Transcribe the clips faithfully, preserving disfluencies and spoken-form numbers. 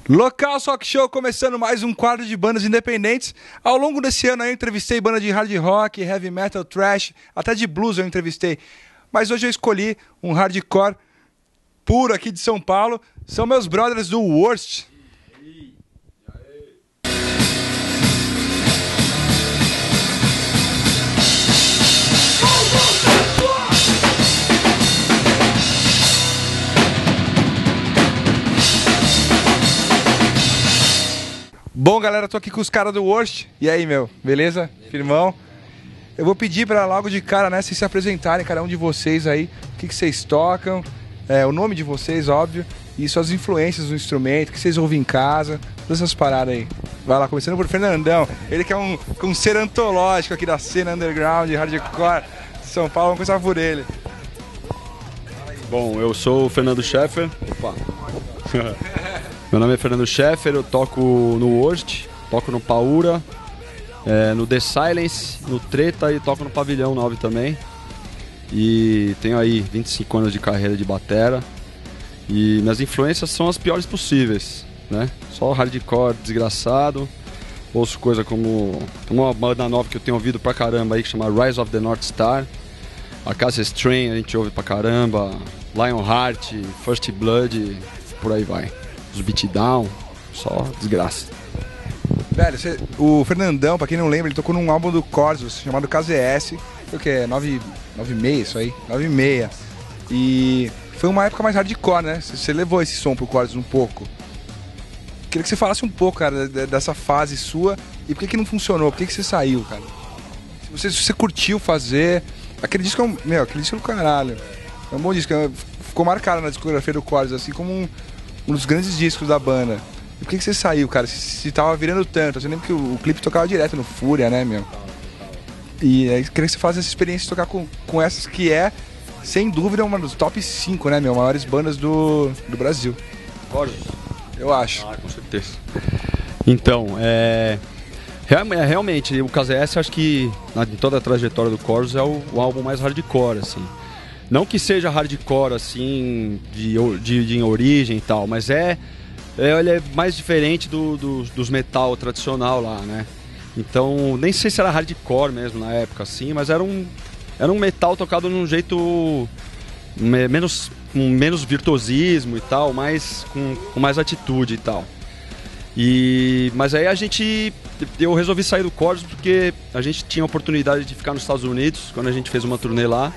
Local Rock Show, começando mais um quadro de bandas independentes. Ao longo desse ano eu entrevistei banda de hard rock, heavy metal, thrash, até de blues eu entrevistei. Mas hoje eu escolhi um hardcore puro aqui de São Paulo. São meus brothers do Worst. Bom, galera, tô aqui com os caras do Worst. E aí, meu? Beleza? Firmão? Eu vou pedir pra logo de cara, né, vocês se apresentarem, cada um de vocês aí, o que, que vocês tocam, é, o nome de vocês, óbvio, e suas influências no instrumento, o que vocês ouvem em casa, todas essas paradas aí. Vai lá, começando por Fernandão, ele que é um, um ser antológico aqui da cena underground, hardcore de São Paulo, vamos começar por ele. Bom, eu sou o Fernando Scheffer. Opa. Meu nome é Fernando Scheffer, eu toco no Worst, toco no Paura, é, no The Silence, no Treta e toco no Pavilhão nove também. E tenho aí vinte e cinco anos de carreira de batera. E minhas influências são as piores possíveis, né? Só hardcore desgraçado. Ouço coisa como uma banda nova que eu tenho ouvido pra caramba aí, que chama Rise of the North Star. A Casa Strain a gente ouve pra caramba. Lionheart, First Blood, por aí vai. Os beatdown, só desgraça. Velho, você, o Fernandão, pra quem não lembra, ele tocou num álbum do Corsos chamado K Z S. Foi o que? nove e meia isso aí? nove e meia. E foi uma época mais hardcore, né? Você levou esse som pro Corsos um pouco. Queria que você falasse um pouco, cara, dessa fase sua e por que que não funcionou, por que que você saiu, cara? Se você, se você curtiu fazer... Aquele disco é um... Meu, aquele disco é do caralho. É um bom disco, ficou marcado na discografia do Corsos, assim como um... um dos grandes discos da banda. E por que que você saiu, cara? Se, se tava virando tanto. Você lembra que o, o clipe tocava direto no Fúria, né, meu? E aí queria que você falasse essa experiência de tocar com, com essas que é, sem dúvida, uma dos top cinco, né, meu? Maiores bandas do, do Brasil. Corsos? Eu acho. Ah, com certeza. Então, é... Realmente, o K Z S, acho que em toda a trajetória do Corsos é o, o álbum mais hardcore, assim. Não que seja hardcore, assim, de, de, de origem e tal, mas é, é, ele é mais diferente do, do, dos metal tradicional lá, né? Então, nem sei se era hardcore mesmo na época, assim, mas era um, era um metal tocado num jeito me, menos, com menos virtuosismo e tal, mais, com, com mais atitude e tal. E, mas aí a gente, eu resolvi sair do Corsos porque a gente tinha a oportunidade de ficar nos Estados Unidos, quando a gente fez uma turnê lá,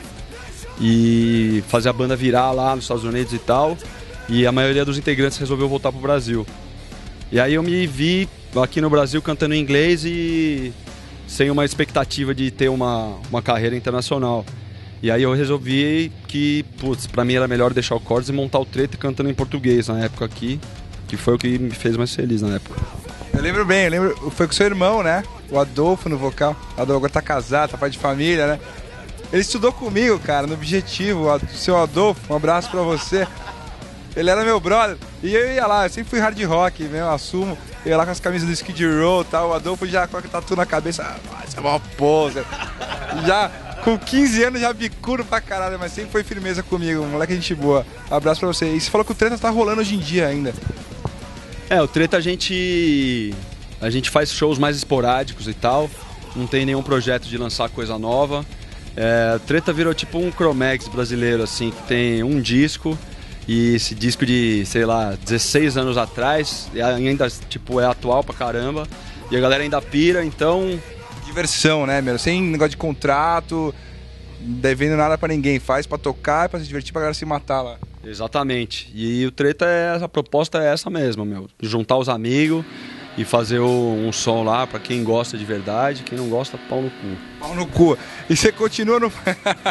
e fazer a banda virar lá nos Estados Unidos e tal, e a maioria dos integrantes resolveu voltar pro Brasil. E aí eu me vi aqui no Brasil cantando em inglês e sem uma expectativa de ter uma, uma carreira internacional. E aí eu resolvi que, putz, pra mim era melhor deixar o Corsos e montar o Treta cantando em português na época aqui, que foi o que me fez mais feliz na época. Eu lembro bem, eu lembro, foi com seu irmão, né? O Adolfo no vocal. O Adolfo agora tá casado, tá pai de família, né? Ele estudou comigo, cara, no Objetivo, o seu Adolfo, um abraço pra você. Ele era meu brother, e eu ia lá, eu sempre fui hard rock, mesmo, assumo. Eu ia lá com as camisas do Skid Row e tal, o Adolfo já com a tatu na cabeça, ah, você é uma poser. Já, com quinze anos, já bicudo pra caralho, mas sempre foi firmeza comigo, moleque gente boa. Abraço pra você. E você falou que o Treta tá rolando hoje em dia ainda. É, o Treta a gente, a gente faz shows mais esporádicos e tal, não tem nenhum projeto de lançar coisa nova. É, Treta virou tipo um Chromex brasileiro, assim, que tem um disco, e esse disco de, sei lá, dezesseis anos atrás, e ainda tipo, é atual pra caramba, e a galera ainda pira, então... Diversão, né, meu? Sem negócio de contrato, devendo nada pra ninguém, faz pra tocar, pra se divertir, pra galera se matar lá. Exatamente, e o Treta, é, a proposta é essa mesmo, meu, juntar os amigos e fazer um, um som lá pra quem gosta de verdade, quem não gosta, pau no cu. Pau no cu. E você continua no...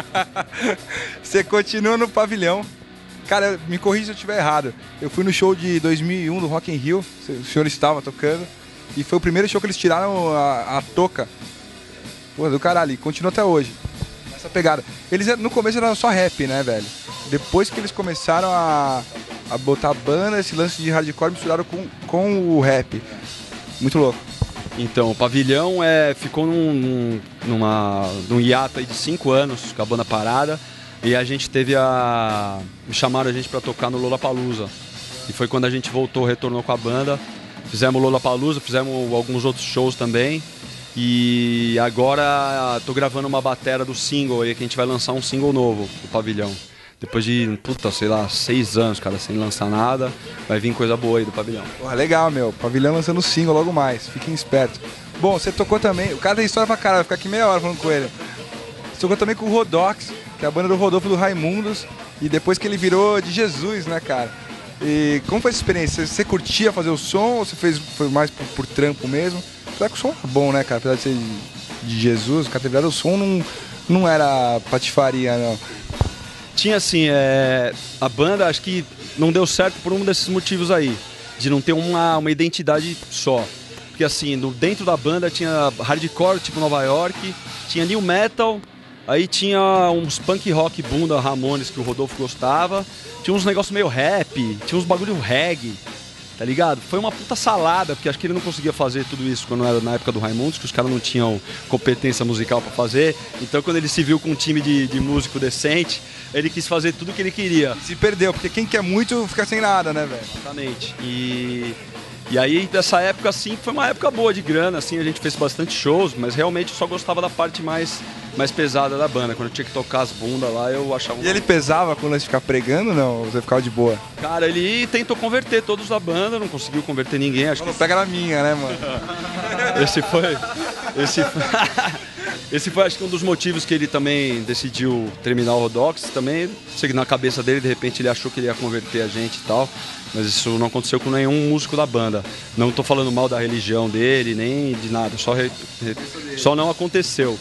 Você continua no Pavilhão. Cara, me corrija se eu estiver errado. Eu fui no show de dois mil e um do Rock in Rio, o senhor estava tocando, e foi o primeiro show que eles tiraram a, a touca. Pô, do caralho, e continua até hoje. Essa pegada. Eles no começo era só rap, né, velho? Depois que eles começaram a, a botar banda, esse lance de hardcore misturaram com, com o rap. Muito louco. Então, o Pavilhão é, ficou num, num, numa, num hiato aí de cinco anos, com a banda parada, e a gente teve a... me chamaram a gente pra tocar no Lollapalooza. E foi quando a gente voltou, retornou com a banda. Fizemos Lollapalooza, fizemos alguns outros shows também. E agora tô gravando uma batera do single aí, que a gente vai lançar um single novo do Pavilhão. Depois de, puta, sei lá, seis anos, cara, sem lançar nada, vai vir coisa boa aí do Pavilhão. Porra, legal, meu. Pavilhão lançando single logo mais. Fiquem espertos. Bom, você tocou também... O cara tem história pra caralho, vai ficar aqui meia hora falando com ele. Você tocou também com o Rodox, que é a banda do Rodolfo do Raimundos. E depois que ele virou de Jesus, né, cara? E como foi essa experiência? Você, você curtia fazer o som ou você fez, foi mais por, por trampo mesmo? Apesar que o som é bom, né, cara? Apesar de ser de Jesus, o cara ter virado o som não, não era patifaria, não. Tinha assim, é... a banda acho que não deu certo por um desses motivos aí. De não ter uma, uma identidade só. Porque assim, no, dentro da banda tinha hardcore, tipo Nova York, tinha new metal, aí tinha uns punk rock bunda Ramones que o Rodolfo gostava, tinha uns negócios meio rap, tinha uns bagulho reggae, tá ligado? Foi uma puta salada, porque acho que ele não conseguia fazer tudo isso quando era na época do Raimundos, que os caras não tinham competência musical pra fazer. Então quando ele se viu com um time de, de músico decente, ele quis fazer tudo o que ele queria. Se perdeu, porque quem quer muito fica sem nada, né, velho? Exatamente. E... E aí, dessa época, assim, foi uma época boa de grana, assim, a gente fez bastante shows, mas realmente eu só gostava da parte mais, mais pesada da banda. Quando eu tinha que tocar as bundas lá, eu achava... E ele pesava quando ele ficar pregando, não? Você ficava de boa? Cara, ele tentou converter todos da banda, não conseguiu converter ninguém, acho não, que... Pega na minha, né, mano? Esse foi... Esse foi... Esse foi, acho que, um dos motivos que ele também decidiu terminar o Rodox. Também, sei que na cabeça dele, de repente, ele achou que ele ia converter a gente e tal. Mas isso não aconteceu com nenhum músico da banda. Não tô falando mal da religião dele, nem de nada. Só, re... só não aconteceu.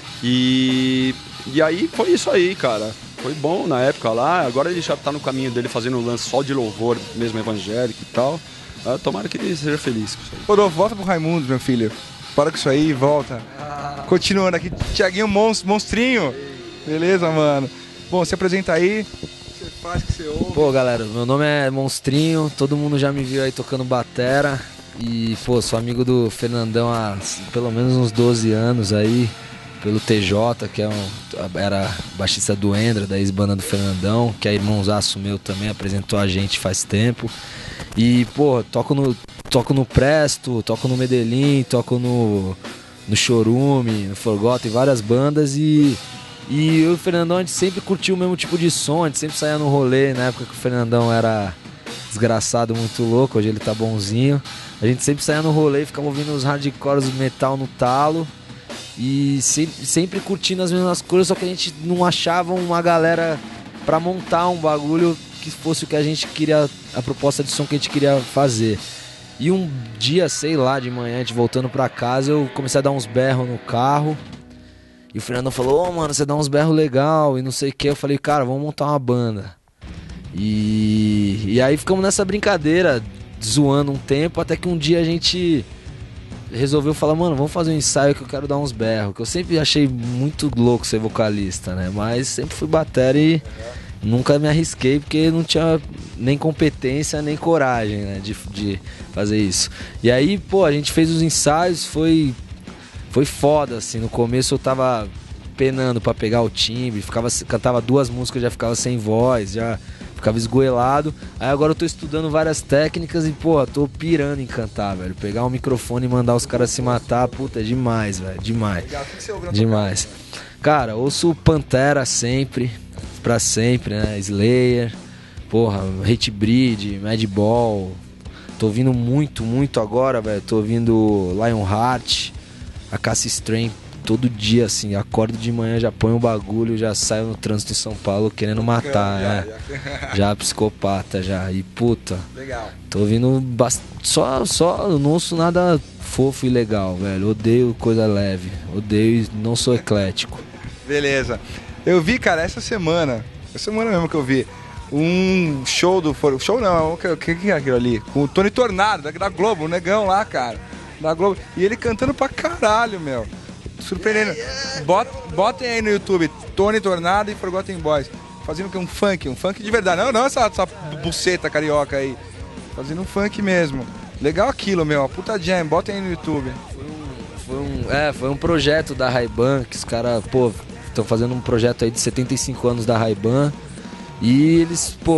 E... e aí foi isso aí, cara. Foi bom na época lá. Agora ele já tá no caminho dele fazendo um lance só de louvor, mesmo evangélico e tal. Tomara que ele seja feliz com isso aí. Rodolfo, volta pro Raimundos, meu filho. Para com isso aí e volta. Continuando aqui, Thiaguinho monst- Monstrinho. Beleza, mano? Bom, se apresenta aí. Você faz o que você ouve. Pô, galera, meu nome é Monstrinho. Todo mundo já me viu aí tocando batera. E, pô, sou amigo do Fernandão há pelo menos uns doze anos aí. Pelo T J, que é um, era baixista do Endra, da ex-banda do Fernandão. Que é irmãozaço meu também, apresentou a gente faz tempo. E, pô, toco no, toco no Presto, toco no Medellín, toco no, no Chorume, no Forgotten, várias bandas. E, e eu e o Fernandão, a gente sempre curtiu o mesmo tipo de som, a gente sempre saía no rolê. Na época que o Fernandão era desgraçado, muito louco, hoje ele tá bonzinho. A gente sempre saía no rolê, ficava ouvindo os hardcores, metal no talo. E sempre, sempre curtindo as mesmas coisas, só que a gente não achava uma galera pra montar um bagulho que fosse o que a gente queria, a proposta de som que a gente queria fazer. E um dia, sei lá, de manhã, a gente voltando pra casa, eu comecei a dar uns berros no carro. E o Fernando falou, ô, oh, mano, você dá uns berros legal e não sei o que. Eu falei, cara, vamos montar uma banda. E, e aí ficamos nessa brincadeira, zoando um tempo, até que um dia a gente resolveu falar, mano, vamos fazer um ensaio que eu quero dar uns berros. Que eu sempre achei muito louco ser vocalista, né? Mas sempre fui batera e nunca me arrisquei porque não tinha nem competência nem coragem, né, de, de fazer isso. E aí, pô, a gente fez os ensaios, foi, foi foda, assim. No começo eu tava penando pra pegar o timbre, ficava, cantava duas músicas, já ficava sem voz, já ficava esgoelado. Aí agora eu tô estudando várias técnicas e, pô, tô pirando em cantar, velho. Pegar um microfone e mandar os caras se matar, puta, é demais, velho, demais. Demais. Cara, ouço Pantera sempre, pra sempre, né? Slayer, porra, Hatebreed, Madball. Tô ouvindo muito, muito agora, velho. Tô ouvindo Lionheart, a Cassie Strain todo dia, assim. Acordo de manhã, já ponho o bagulho, já saio no trânsito em São Paulo querendo matar, né? Já, já psicopata, já. E puta, legal. Tô ouvindo bast... só, só, não ouço nada fofo e legal, velho. Odeio coisa leve. Odeio, não sou eclético. Beleza. Eu vi, cara, essa semana, essa semana mesmo que eu vi, um show do... Show não, o que, que é aquilo ali? Com o Tony Tornado, da, da Globo, o negão lá, cara. Da Globo. E ele cantando pra caralho, meu. Surpreendendo. Bot, botem aí no YouTube, Tony Tornado e Forgotten Boys. Fazendo o que? Um funk, um funk de verdade. Não, não essa, essa buceta carioca aí. Fazendo um funk mesmo. Legal aquilo, meu. A puta jam, botem aí no YouTube. Foi um, foi um, é, foi um projeto da Ray-Ban, que os caras, pô, estão fazendo um projeto aí de setenta e cinco anos da Ray-Ban. E eles, pô,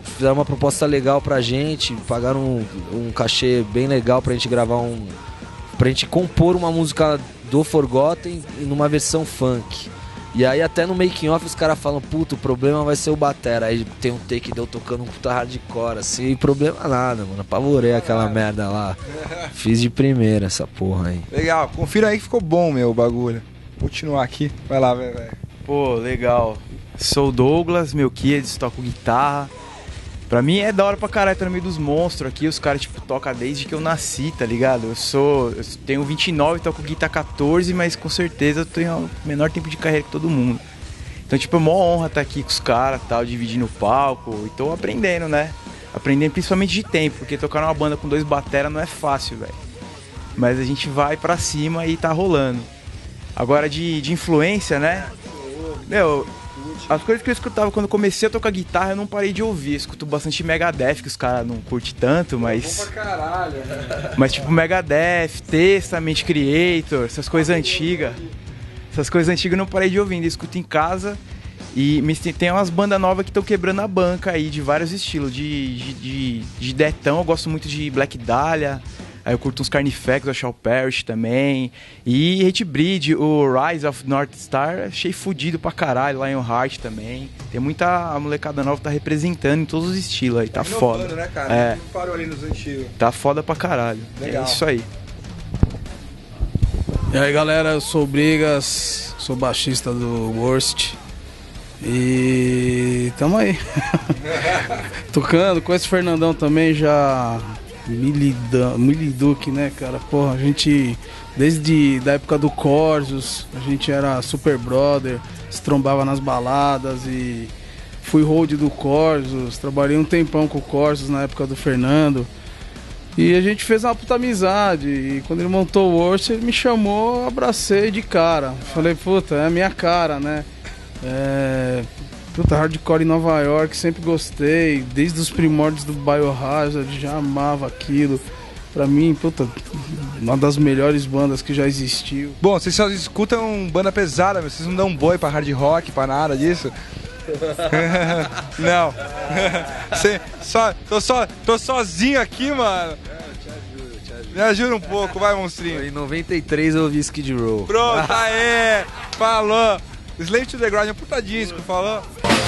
fizeram uma proposta legal pra gente, pagaram um, um cachê bem legal pra gente gravar um... pra gente compor uma música do Forgotten numa versão funk. E aí até no making off os caras falam, puto, o problema vai ser o batera. Aí tem um take de eu tocando um puta hardcore, assim, e problema nada, mano. Apavorei aquela merda lá. Fiz de primeira essa porra aí. Legal, confira aí que ficou bom, meu, o bagulho. Vou continuar aqui. Vai lá, velho. Pô, legal. Sou o Douglas, meu kids, toco guitarra. Pra mim é da hora pra caralho, tô no meio dos monstros aqui, os caras, tipo, tocam desde que eu nasci, tá ligado? Eu sou... eu tenho vinte e nove, toco guitarra catorze, mas com certeza eu tenho o menor tempo de carreira que todo mundo. Então, tipo, é uma honra estar aqui com os caras, tal, dividindo o palco, e tô aprendendo, né? Aprendendo principalmente de tempo, porque tocar numa banda com dois batera não é fácil, velho. Mas a gente vai pra cima e tá rolando. Agora, de, de influência, né? Meu... as coisas que eu escutava quando eu comecei a tocar guitarra, eu não parei de ouvir. Eu escuto bastante Megadeth, que os caras não curtem tanto, mas... Bom pra caralho, né? Mas tipo Megadeth, Testament, Creator, essas coisas antigas. Essas coisas antigas eu não parei de ouvir, eu escuto em casa. E tem umas bandas novas que estão quebrando a banca aí, de vários estilos. De, de, de, de Detão, eu gosto muito de Black Dahlia. Aí eu curto uns Carnifex, o Shall Perish também. E Hatebreed, o Rise of North Star, achei fudido pra caralho. Lionheart também. Tem muita a molecada nova que tá representando em todos os estilos aí, tá Tá foda. inovando, né, cara? É. Não parou ali nos antigos. Tá foda pra caralho. Legal. É isso aí. E aí galera, eu sou o Brigas, sou baixista do Worst. E tamo aí. Tocando, conheço o Fernandão também já. Miliduque, né, cara? Porra, a gente, desde da época do Corsos, a gente era super brother, se trombava nas baladas e fui hold do Corsos, trabalhei um tempão com o Corsos na época do Fernando. E a gente fez uma puta amizade, e quando ele montou o Worst, ele me chamou, abracei de cara. Falei, puta, é a minha cara, né? É... Puta, hardcore em Nova York, sempre gostei. Desde os primórdios do Biohazard, já amava aquilo. Pra mim, puta, uma das melhores bandas que já existiu. Bom, vocês só escutam banda pesada, mas vocês não dão boi pra hard rock, pra nada disso? Não. Cê, só, tô, só, tô sozinho aqui, mano. Me ajuda um pouco, vai, monstrinho. Em noventa e três eu ouvi Skid Row. Pronto, aê! Falou! Slave to the Grind é um puta disco, falou?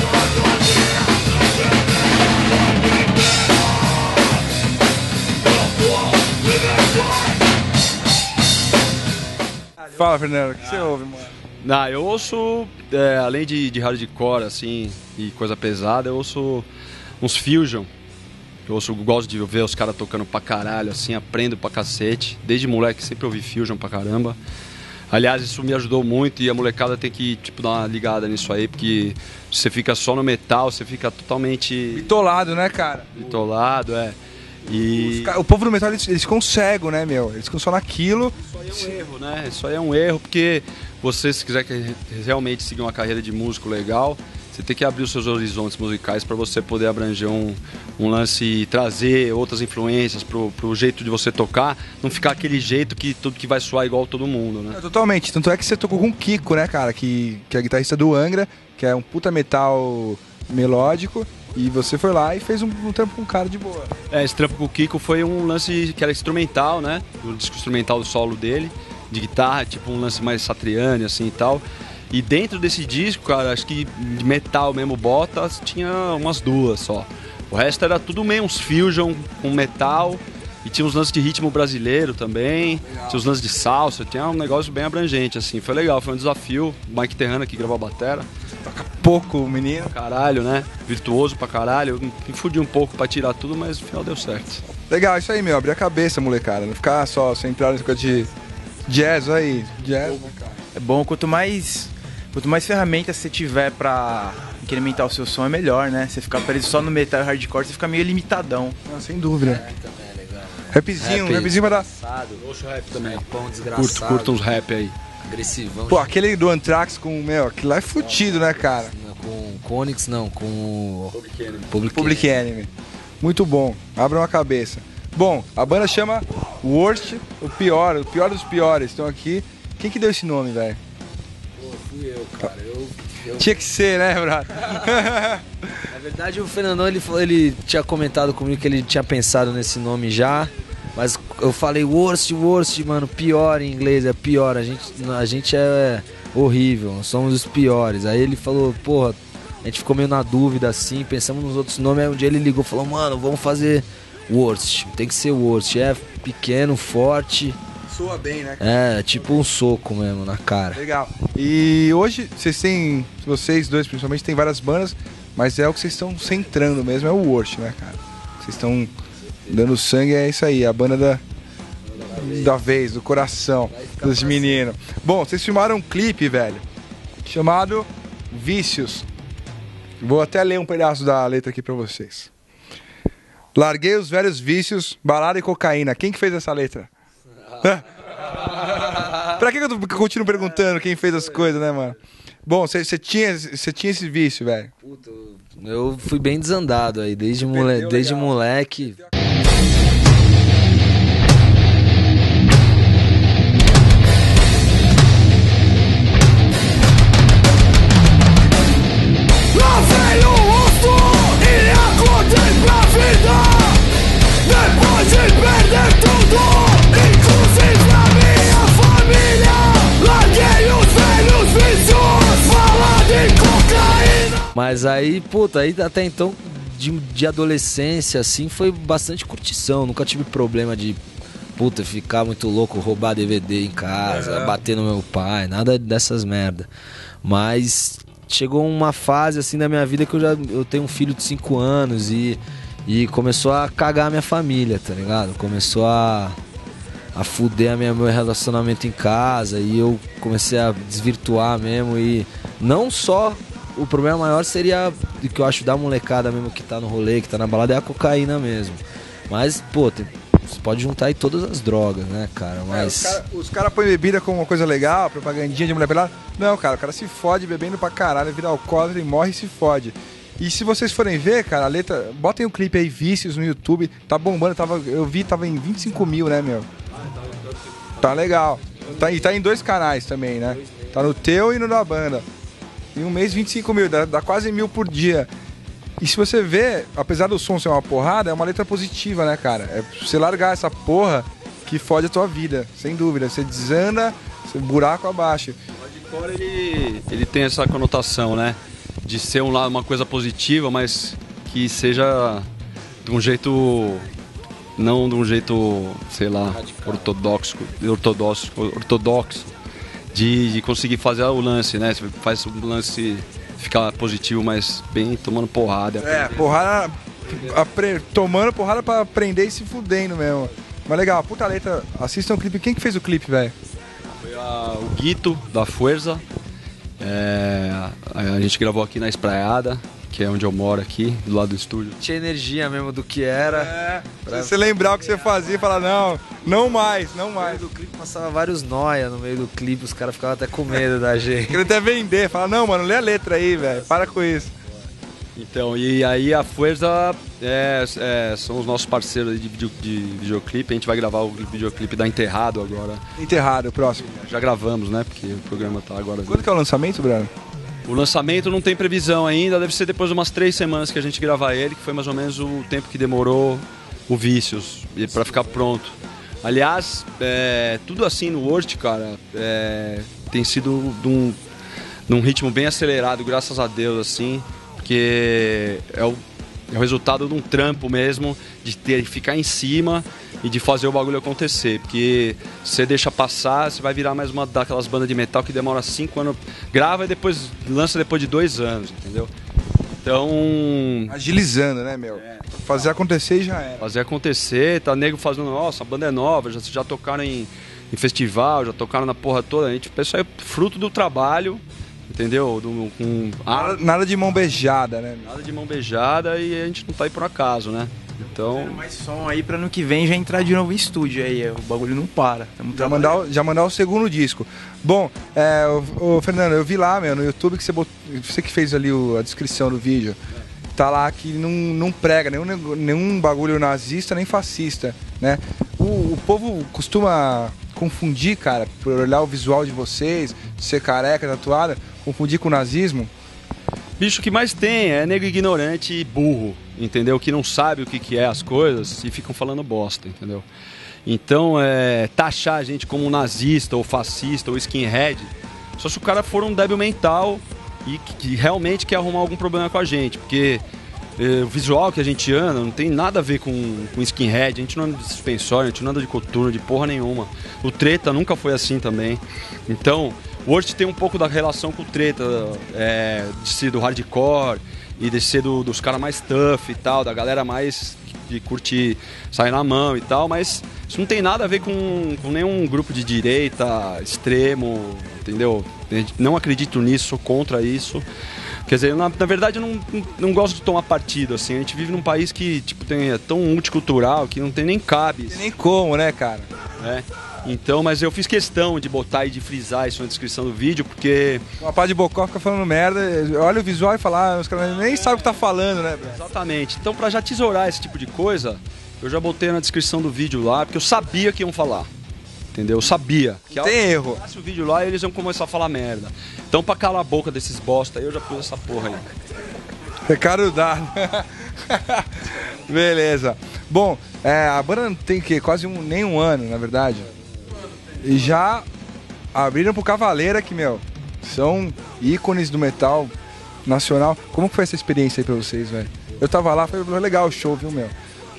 Fala, Fernando, o que você ouve, mano? Não, eu ouço, é, além de, de hardcore, assim, e coisa pesada, eu ouço uns fusion. Eu ouço, gosto de ver os caras tocando pra caralho, assim, aprendo pra cacete. Desde moleque sempre ouvi fusion pra caramba. Aliás, isso me ajudou muito e a molecada tem que, tipo, dar uma ligada nisso aí, porque você fica só no metal, você fica totalmente... Bitolado, né, cara? Bitolado, é. E... O povo do metal, eles, eles ficam cegos, né, meu? Eles ficam só naquilo. Isso aí é um erro, né? Isso aí é um erro, porque você, se quiser realmente seguir uma carreira de músico legal, você tem que abrir os seus horizontes musicais para você poder abranger um, um lance e trazer outras influências pro, pro jeito de você tocar, não ficar aquele jeito que tudo que vai soar igual todo mundo, né? É, totalmente, tanto é que você tocou com o Kiko, né, cara, que, que é guitarrista do Angra, que é um puta metal melódico, e você foi lá e fez um, um trampo com um cara de boa. É, esse trampo com o Kiko foi um lance que era instrumental, né? O disco instrumental do solo dele, de guitarra, tipo um lance mais Satriani, assim e tal. E dentro desse disco, cara, acho que de metal mesmo, Botas, tinha umas duas só. O resto era tudo meio uns fusion com metal. E tinha uns lances de ritmo brasileiro também. Legal. Tinha uns lances de salsa, tinha um negócio bem abrangente, assim. Foi legal, foi um desafio. O Mike Terrana que gravou a batera. Toca pouco o menino. Caralho, né? Virtuoso pra caralho. Eu me fudi um pouco pra tirar tudo, mas no final deu certo. Legal, isso aí, meu. Abrir a cabeça, molecada. Não ficar só centrado nessa coisa de jazz aí. Jazz, né, cara? É bom, quanto mais... Quanto mais ferramentas você tiver pra incrementar o seu som, é melhor, né? Você ficar preso só no metal e hardcore, você fica meio limitadão. Não, sem dúvida. É, também é legal. Rapzinho, Rap rapzinho vai dar... Eu ouço rap também. Rapão desgraçado. Curto, curto uns rap aí. Agressivão. Pô, aquele do Anthrax com, meu, aquilo lá é fudido, né, cara? Com com Onyx não, com o... Public Enemy. Public, Public Enemy. Muito bom, abram a cabeça. Bom, a banda chama Worst, o pior, o pior dos piores. Estão aqui. Quem que deu esse nome, velho? Pô, fui eu, cara. Eu, eu... Tinha que ser, né, brother? Na verdade, o Fernandão, ele, falou- ele tinha comentado comigo que ele tinha pensado nesse nome já, mas eu falei worst, worst, mano, pior em inglês, é pior, a gente, a gente é horrível, nós somos os piores. Aí ele falou, porra, a gente ficou meio na dúvida assim, pensamos nos outros nomes, aí um dia ele ligou e falou, mano, vamos fazer worst, tem que ser worst, é pequeno, forte, Soa bem, né? é tipo um soco mesmo na cara. Legal. E hoje vocês têm, vocês dois principalmente, tem várias bandas, mas é o que vocês estão centrando mesmo, é o Worst, né, cara? Vocês estão dando sangue, é isso aí, a banda da, da vez, do coração dos meninos. Bom, vocês filmaram um clipe, velho, chamado Vícios. Vou até ler um pedaço da letra aqui pra vocês. Larguei os velhos vícios, balada e cocaína. Quem que fez essa letra? Pra que eu continuo perguntando quem fez as coisas, né, mano? Bom, você tinha, você tinha esse vício, velho. Puta, eu fui bem desandado aí, desde, mole... desde moleque. Lavei o rosto e acordei pra vida. Depois de perder tudo, inclusive a minha família. Larguei os velhos vícios, balada e cocaína. Mas aí, puta, aí até então, de, de adolescência, assim, foi bastante curtição. Nunca tive problema de, puta, ficar muito louco, roubar D V D em casa, É. bater no meu pai, nada dessas merda. Mas chegou uma fase, assim, da minha vida que eu já eu tenho um filho de cinco anos e, e começou a cagar a minha família, tá ligado? Começou a... a fuder a minha, meu relacionamento em casa e eu comecei a desvirtuar mesmo e não só, o problema maior seria, que eu acho da molecada mesmo que tá no rolê, que tá na balada, é a cocaína mesmo. Mas, pô, tem, você pode juntar aí todas as drogas, né, cara? Mas... É, os caras cara põem bebida como uma coisa legal, propagandinha de mulher pelada. Não, cara, o cara se fode bebendo pra caralho, vira alcoólatra e morre e se fode. E se vocês forem ver, cara, a letra... Botem o clipe aí, Vícios, no YouTube. Tá bombando, tava, eu vi, tava em vinte e cinco mil, né, meu? Tá legal. Tá, e tá em dois canais também, né? Tá no teu e no da banda. Em um mês, vinte e cinco mil, dá, dá quase mil por dia. E se você ver, apesar do som ser uma porrada, é uma letra positiva, né, cara? É você largar essa porra que fode a tua vida, sem dúvida. Você desanda, você buraco abaixo. O hardcore, ele, ele tem essa conotação, né? De ser um lado, uma coisa positiva, mas que seja de um jeito... Não de um jeito, sei lá, ortodoxo, ortodoxo, ortodoxo de, de conseguir fazer o lance, né? Você faz o lance ficar positivo, mas bem tomando porrada. É, porrada, apre, tomando porrada pra aprender e se fudendo mesmo. Mas legal, puta letra, assistam o clipe. Quem que fez o clipe, velho? Foi a, o Guito, da Fuerza. É, a, a gente gravou aqui na Espraiada, que é onde eu moro aqui, do lado do estúdio. tinha energia mesmo do que era. É, pra você lembrar o que você fazia e falar, não, não mais, não No mais. meio do clipe passava vários nóia no meio do clipe, os caras ficavam até com medo da gente. Queria até vender, falar, não, mano, lê a letra aí, velho, para com isso. Então, e aí a Fuerza é, é, são os nossos parceiros de, video, de videoclipe. A gente vai gravar o videoclipe da Enterrado agora. Enterrado, o próximo. Já gravamos, né? Porque o programa tá agora. Quando que é o lançamento, Bruno? O lançamento não tem previsão ainda, deve ser depois de umas três semanas que a gente gravar ele, que foi mais ou menos o tempo que demorou o Vícios para ficar pronto. Aliás, é, tudo assim no Worst, cara, é, tem sido de um, de um ritmo bem acelerado, graças a Deus, assim, porque é o, é o resultado de um trampo mesmo, de ter, ficar em cima e de fazer o bagulho acontecer, porque se você deixa passar, você vai virar mais uma daquelas bandas de metal que demora cinco anos, grava e depois lança depois de dois anos, entendeu? Então, Agilizando, né, meu? Fazer acontecer e já era. fazer acontecer, tá nego fazendo, nossa, a banda é nova, já, já tocaram em, em festival, já tocaram na porra toda, a gente, isso aí é fruto do trabalho, entendeu? Do, com Nada, nada de mão beijada, né? nada de mão beijada e a gente não tá aí por acaso, né? Então, Mais som aí pra ano que vem já entrar de novo em estúdio aí, o bagulho não para. Tamo Já trabalhando. mandar, o- já mandar o segundo disco. Bom, é, o, Fernando, eu vi lá, meu, no YouTube que você botou, você que fez ali o- a descrição do vídeo. Tá lá que não, não prega nenhum, nego- nenhum bagulho nazista nem fascista, né? O, o povo costuma confundir, cara, por olhar o visual de vocês, de ser careca, tatuada, confundir com o nazismo. Bicho, o que mais tem é nego ignorante e burro, entendeu? Que não sabe o que, que é as coisas e ficam falando bosta, entendeu? Então, é, taxar a gente como nazista ou fascista ou skinhead, só se o cara for um débil mental e que, que realmente quer arrumar algum problema com a gente, porque é, o visual que a gente anda não tem nada a ver com, com skinhead, a gente não anda de suspensório, a gente não anda de coturno, de porra nenhuma. O Treta nunca foi assim também. Então, o Worst tem um pouco da relação com o Treta, é, de ser do hardcore e de ser do, dos caras mais tough e tal, da galera mais de curtir sair na mão e tal, mas isso não tem nada a ver com, com nenhum grupo de direita extremo, entendeu? Não acredito nisso, sou contra isso. Quer dizer, na, na verdade eu não, não gosto de tomar partido, assim, a gente vive num país que tipo, tem, é tão multicultural que não tem nem cabe. Não tem nem como, né, cara? É. Então, mas eu fiz questão de botar e de frisar isso na descrição do vídeo, porque... Uma pá de bocó fica falando merda, olha o visual e fala, ah, os caras nem sabem o que tá falando, né? Exatamente. Então, pra já tesourar esse tipo de coisa, eu já botei na descrição do vídeo lá, porque eu sabia que iam falar. Entendeu? Eu sabia. Que tem erro. Se o vídeo lá, eles iam começar a falar merda. Então, pra calar a boca desses bosta aí, eu já pus essa porra aí. Recado dado. Beleza. Bom, é, a banda tem que quase um, nem um ano, na verdade. E já abriram pro Cavaleira, que, meu, são ícones do metal nacional. Como que foi essa experiência aí pra vocês, velho? Eu tava lá, foi legal o show, viu, meu?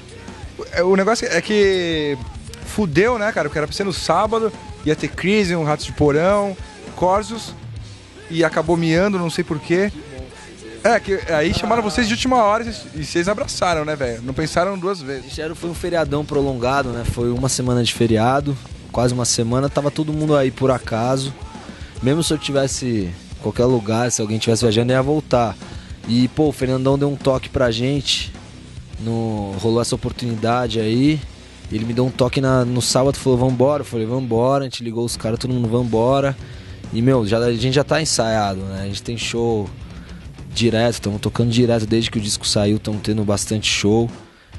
O negócio é que fudeu, né, cara? Porque era pra ser no sábado, ia ter Crise, um Ratos de Porão, Corsos, e acabou miando, não sei porquê. É, que aí chamaram vocês de última hora e vocês abraçaram, né, velho? Não pensaram duas vezes. Foi um feriadão prolongado, né? Foi uma semana de feriado, quase uma semana, tava todo mundo aí por acaso. Mesmo se eu tivesse em qualquer lugar, se alguém tivesse viajando, eu ia voltar. E, pô, o Fernandão deu um toque pra gente, no... rolou essa oportunidade aí. Ele me deu um toque na... no sábado, falou, vambora. Eu falei, vambora, a gente ligou os caras, todo mundo, vambora. E, meu, já... a gente já tá ensaiado, né? A gente tem show direto, estamos tocando direto desde que o disco saiu, estamos tendo bastante show.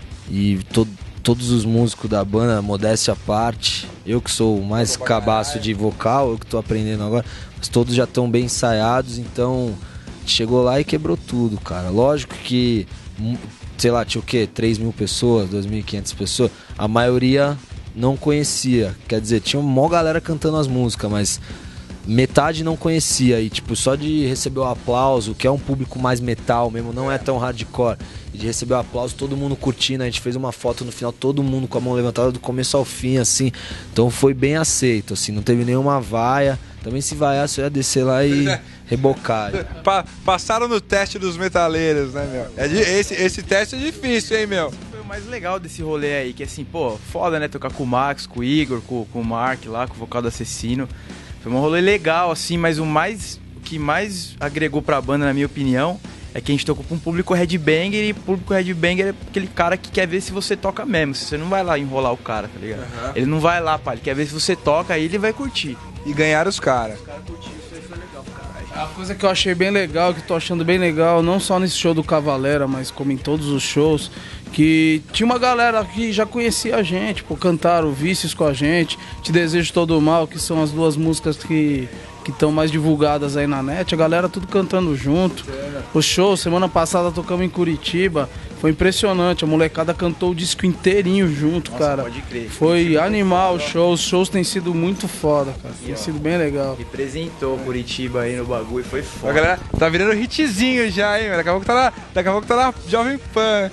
E to... todos os músicos da banda, modéstia à parte, eu que sou o mais cabaço de vocal, eu que tô aprendendo agora, mas todos já estão bem ensaiados, então chegou lá e quebrou tudo, cara. Lógico que, sei lá, tinha o quê? três mil pessoas, duas mil e quinhentas pessoas, a maioria não conhecia, quer dizer, tinha uma maior galera cantando as músicas, mas metade não conhecia, e tipo, só de receber o aplauso, que é um público mais metal mesmo, não é tão hardcore, e de receber o aplauso, todo mundo curtindo, a gente fez uma foto no final, todo mundo com a mão levantada do começo ao fim, assim, então foi bem aceito, assim, não teve nenhuma vaia, também se vaiasse eu ia descer lá e rebocar. Pa- passaram no teste dos metaleiros, né, meu? É de, esse, esse teste é difícil, hein, meu? Foi o mais legal desse rolê aí, que assim, pô, foda, né, tocar com o Max, com o Igor, com, com o Mark lá, com o vocal do Assassino. Foi um rolê legal, assim, mas o, mais, o que mais agregou pra banda, na minha opinião, é que a gente tocou com um público headbanger, e público headbanger é aquele cara que quer ver se você toca mesmo. Você não vai lá enrolar o cara, tá ligado? Uhum. Ele não vai lá, pá, ele quer ver se você toca, aí ele vai curtir. E ganharam os caras. Os caras curtiram, isso aí foi legal pro caralho. A coisa que eu achei bem legal, que tô achando bem legal, não só nesse show do Cavalera, mas como em todos os shows, que tinha uma galera que já conhecia a gente, pô, cantaram Vícios com a gente, Te Desejo Todo o Mal, que são as duas músicas que que estão mais divulgadas aí na net, a galera tudo cantando junto. O show, semana passada tocamos em Curitiba, foi impressionante, a molecada cantou o disco inteirinho junto. Nossa, cara. Pode crer. Foi animal o show, os shows têm sido muito foda, cara, tem sido bem legal. Representou Curitiba aí no bagulho, foi foda. A galera tá virando hitzinho já, hein, daqui a pouco tá na, daqui a pouco tá na Jovem Pan.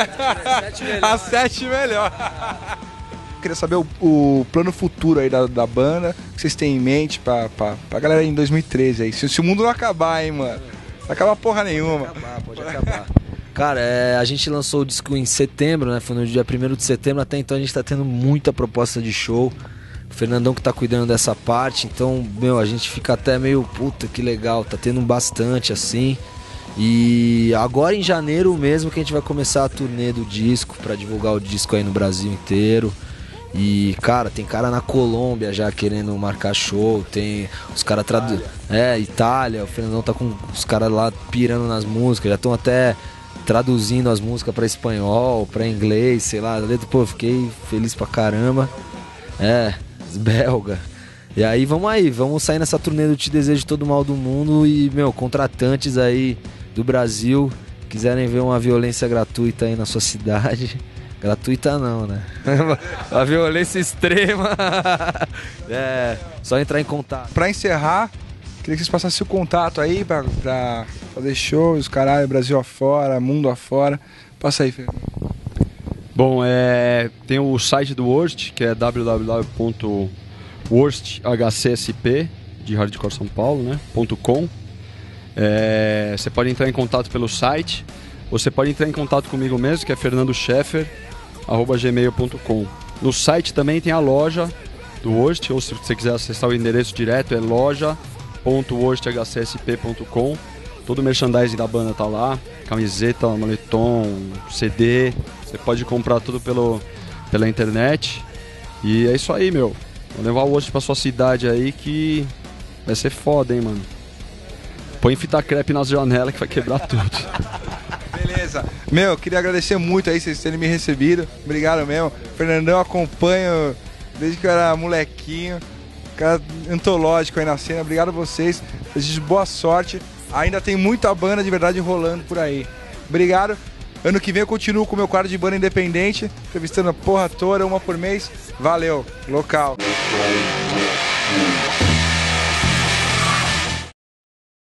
A sete melhor. Queria saber o, o plano futuro aí da, da banda, que vocês têm em mente pra, pra, pra galera em dois mil e treze aí. Se, se o mundo não acabar, hein, mano. Não acabar porra nenhuma. Pode acabar, pode acabar. Cara, é, a gente lançou o disco em setembro, né? Foi no dia primeiro de setembro, até então a gente tá tendo muita proposta de show. O Fernandão que tá cuidando dessa parte, então, meu, a gente fica até meio, puta, que legal, tá tendo bastante, assim. E agora em janeiro mesmo que a gente vai começar a turnê do disco, pra divulgar o disco aí no Brasil inteiro. E, cara, tem cara na Colômbia já querendo marcar show, tem os caras tradu... É, Itália, o Fernandão tá com os caras lá pirando nas músicas, já estão até traduzindo as músicas pra espanhol, pra inglês, sei lá, pô, fiquei feliz pra caramba. É, belga. E aí, vamos aí, vamos sair nessa turnê do Te Desejo Todo o Mal do Mundo e, meu, contratantes aí do Brasil, quiserem ver uma violência gratuita aí na sua cidade. Gratuita não, né? A violência extrema. É, só entrar em contato. Pra encerrar, queria que vocês passassem o contato aí pra, pra fazer shows, caralho, Brasil afora, mundo afora. Passa aí, Fernando. Bom, é, tem o site do Worst, que é w w w ponto worst h c s p de Hardcore São Paulo, né? .com. É, você pode entrar em contato pelo site, ou você pode entrar em contato comigo mesmo, que é fernando scheffer arroba gmail ponto com. No site também tem a loja do Worst, ou se você quiser acessar o endereço direto é loja ponto worst h c s p ponto com. Todo o merchandising da banda tá lá, camiseta, moletom, C D, você pode comprar tudo pelo, pela internet. E é isso aí, meu. Vou levar o Worst pra sua cidade aí que vai ser foda, hein, mano. Põe fita crepe nas janelas que vai quebrar tudo. Beleza. Meu, queria agradecer muito aí vocês terem me recebido. Obrigado mesmo. Fernandão, acompanho desde que eu era molequinho. Cara antológico aí na cena. Obrigado a vocês. Desejo boa sorte. Ainda tem muita banda de verdade rolando por aí. Obrigado. Ano que vem eu continuo com o meu quadro de banda independente, entrevistando a porra toda, uma por mês. Valeu. Local.